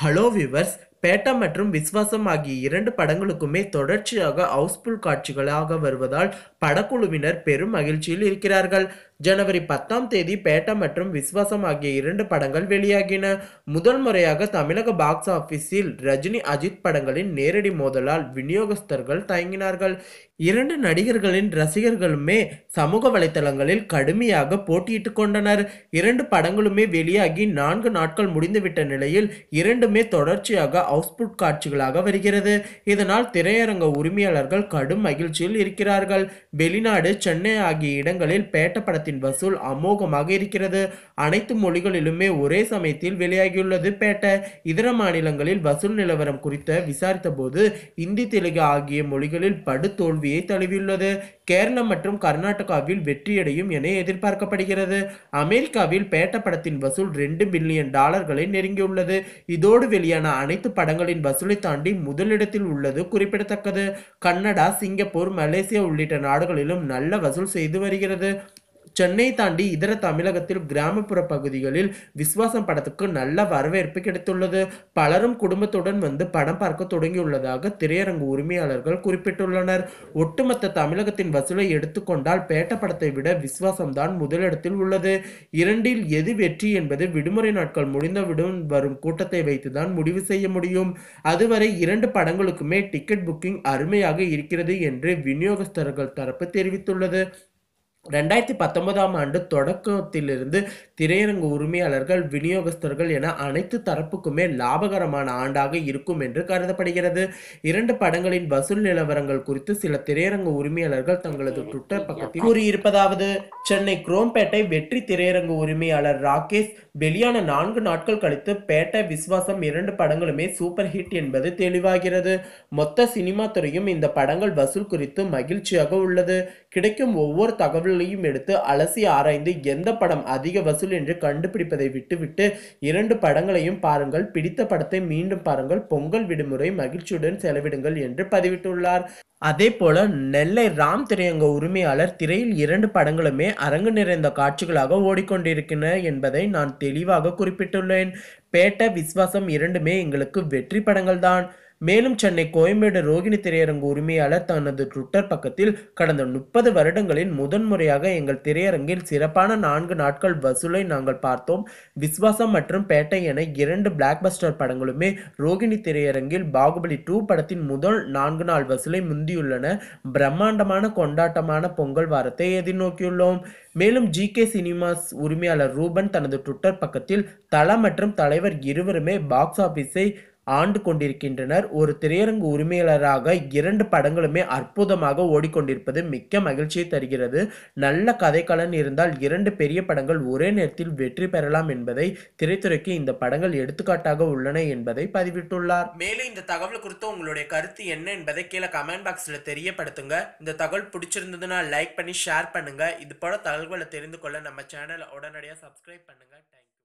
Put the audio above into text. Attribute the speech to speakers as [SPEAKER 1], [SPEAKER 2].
[SPEAKER 1] Hello viewers, பேட்டா மற்றும் விஸ்வாசம் ஆகிய இரண்டு படங்களுக்குமே தொடர்ச்சியாக ஹவுஸ்ஃபுல் காட்சிகளாக வருவதால் படக்குழுவினர் பெரும் மகிழ்ச்சியில் இருக்கிறார்கள். ஜனவரி 10ஆம் தேதி பேட்டா மற்றும் விஸ்வாசம் ஆகிய இரண்டு படங்கள் வெளியாகின. முதல் முறையாக தமிழக பாக்ஸ் ஆபீஸில் ரஜினி அஜித் படங்களின் நேரடி மோதலால் விநியோகஸ்தர்கள் தயங்கினார்கள். இரண்டு நடிகர்களின் ரசிகர்களுமே சமூக வலைதளங்களில் கடுமையாக போட்டியிட்டுக் கொண்டனர். இரண்டு படங்களுமே வெளியாகி 4 நாட்கள் முடிந்துவிட்ட நிலையில் இரண்டுமே தொடர்ச்சியாக ஹவுஸ்ஃபுல் காட்சிகளாக வருகிறது. இதனால் திரையரங்க உரிமையாளர்கள் கடும் மகிழ்ச்சியில் இருக்கிறார்கள். வெளிநாடு, சென்னை ஆகிய இடங்களில் பேட்ட படத்தின் வசூல் அமோகமாக இருக்கிறது. அனைத்து மொழிகளிலுமே ஒரே சமயத்தில் வெளியாகியுள்ளது பேட்ட. இதர மாநிலங்களில் வசூல் நிலவரம் குறித்து விசாரித்த போது இந்தி, தெலுங்கு ஆகிய மொழிகளில் படு தோல்வியை தழுவியுள்ளது. கேரளம் மற்றும் கர்நாடகாவில் வெற்றியடையும் என எதிர்பார்க்கப்படுகிறது. அமெரிக்காவில் பேட்ட படத்தின் வசூல் $2 பில்லியன் நெருங்கியுள்ளது. இதோடு வெளியான அனைத்து படங்களின் வசூலை தாண்டி முதலிடத்தில் உள்ளது குறிப்பிடத்தக்கது. கன்னடா, சிங்கப்பூர், மலேசியா உள்ளிட்ட நாடுகளிலும் நல்ல வசூல் செய்து வருகிறது. சென்னை தாண்டி இதர தமிழகத்தில் கிராமப்புற பகுதிகளில் விஸ்வாசம் படத்துக்கு நல்ல வரவேற்பு கிடைத்துள்ளது. பலரும் குடும்பத்துடன் வந்து படம் பார்க்க தொடங்கியுள்ளதாக திரையரங்கு உரிமையாளர்கள் குறிப்பிட்டுள்ளனர். ஒட்டுமொத்த தமிழகத்தின் வசூலை எடுத்துக்கொண்டால் பேட்ட படத்தை விட விஸ்வாசம்தான் முதலிடத்தில் உள்ளது. இரண்டில் எது வெற்றி என்பது விடுமுறை நாட்கள் முடிந்தவுடன் வரும் கூட்டத்தை வைத்துதான் முடிவு செய்ய முடியும். அதுவரை இரண்டு படங்களுக்குமே டிக்கெட் புக்கிங் அருமையாக இருக்கிறது என்று விநியோகஸ்தர்கள் தரப்பு தெரிவித்துள்ளது. 2019ஆம் ஆண்டு தொடக்கத்திலிருந்து திரையரங்கு உரிமையாளர்கள், விநியோகஸ்தர்கள் என அனைத்து தரப்புக்குமே லாபகரமான ஆண்டாக இருக்கும் என்று கருதப்படுகிறது. இரண்டு படங்களின் வசூல் நிலவரங்கள் குறித்து சில திரையரங்கு உரிமையாளர்கள் தங்களது ட்விட்டர் பக்கத்தில் கூறியிருப்பதாவது: சென்னை குரோம்பேட்டை வெற்றி திரையரங்கு உரிமையாளர் ராகேஷ்: வெளியான 4 நாட்கள் கழித்து பேட்ட, விஸ்வாசம் இரண்டு படங்களுமே சூப்பர் ஹிட் என்பது தெளிவாகிறது. மொத்த சினிமா துறையும் இந்த படங்கள் வசூல் குறித்து மகிழ்ச்சியாக உள்ளது. கிடைக்கும் ஒவ்வொரு தகவலையும் எடுத்து அலசி ஆராய்ந்து எந்த படம் அதிக வசூல் என்று கண்டுபிடிப்பதை விட்டுவிட்டு இரண்டு படங்களையும் பாருங்கள், பிடித்த படத்தை மீண்டும் பாருங்கள், பொங்கல் விடுமுறை மகிழ்ச்சியுடன் செலவிடுங்கள் என்று பதிவிட்டுள்ளார். அதே போல நெல்லை ராம் திரையரங்க உரிமையாளர்: திரையில் இரண்டு படங்களுமே அரங்கு நிறைந்த காட்சிகளாக ஓடிக்கொண்டிருக்கின்றன என்பதை நான் தெளிவாக குறிப்பிட்டுள்ளேன். பேட்ட, விஸ்வாசம் இரண்டுமே எங்களுக்கு வெற்றி படங்கள் தான். மேலும் சென்னை கோயம்பேடு ரோகிணி திரையரங்கு உரிமையாளர் தனது ட்விட்டர் பக்கத்தில், கடந்த 30 வருடங்களில் முதன்முறையாக எங்கள் திரையரங்கில் சிறப்பான 4 நாட்கள் வசூலை நாங்கள் பார்த்தோம். விஸ்வாசம் மற்றும் பேட்டை என இரண்டு பிளாக்பஸ்டர் படங்களுமே ரோகிணி திரையரங்கில் பாகுபலி 2 படத்தின் முதல் 4 நாள் வசூலை முந்தியுள்ளன. பிரம்மாண்டமான கொண்டாட்டமான பொங்கல் வாரத்தை எதிர்நோக்கியுள்ளோம். மேலும் GK சினிமாஸ் உரிமையாளர் ரூபன் தனது ட்விட்டர் பக்கத்தில், தல மற்றும் தலைவர் இருவருமே பாக்ஸ் ஆபீஸை ஆண்டு கொண்டிருக்கின்றனர். ஒரு திரையரங்கு உரிமையாளராக இரண்டு படங்களுமே அற்புதமாக ஓடிக்கொண்டிருப்பது மிக்க மகிழ்ச்சியை தருகிறது. நல்ல கதைக்களன் இருந்தால் இரண்டு பெரிய படங்கள் ஒரே நேரத்தில் வெற்றி பெறலாம் என்பதை திரைத்துறைக்கு இந்த படங்கள் எடுத்துக்காட்டாக உள்ளன என்பதை பதிவிட்டுள்ளார். மேலும் இந்த தகவல் குறித்து உங்களுடைய கருத்து என்ன என்பதை கீழே கமெண்ட் பாக்ஸ்ல தெரியப்படுத்துங்க. இந்த தகவல் பிடிச்சிருந்ததுன்னா லைக் பண்ணி ஷேர் பண்ணுங்க. இது போல தகவல்களை தெரிந்து கொள்ள நம்ம சேனலை உடனடியாக சப்ஸ்கிரைப் பண்ணுங்க. தேங்க்யூ.